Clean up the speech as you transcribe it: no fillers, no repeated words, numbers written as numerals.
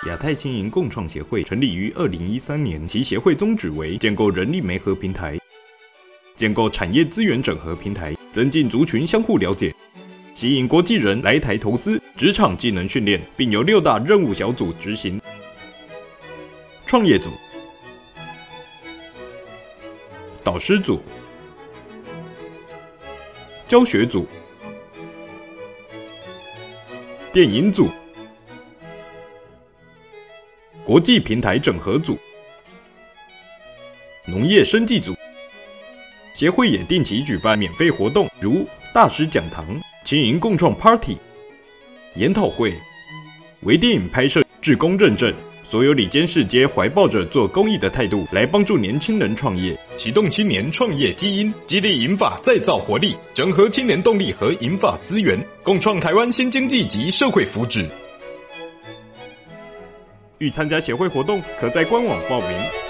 亚太青银共创协会成立于2013年，其协会宗旨为建构人力媒合平台，建构产业资源整合平台，增进族群相互了解，吸引国际人来台投资，职场技能训练，并由6大任务小组执行。创业组、导师组、教学组、电影组、国际平台整合组、农业生技组。协会也定期举办免费活动，如大师讲堂、青银共创 Party、研讨会、微电影拍摄、志工认证。所有理监事皆怀抱着做公益的态度，来帮助年轻人创业，启动青年创业基因，激励银发再造活力，整合青年动力和银发资源，共创台湾新经济及社会福祉。欲参加协会活动，可在官网报名。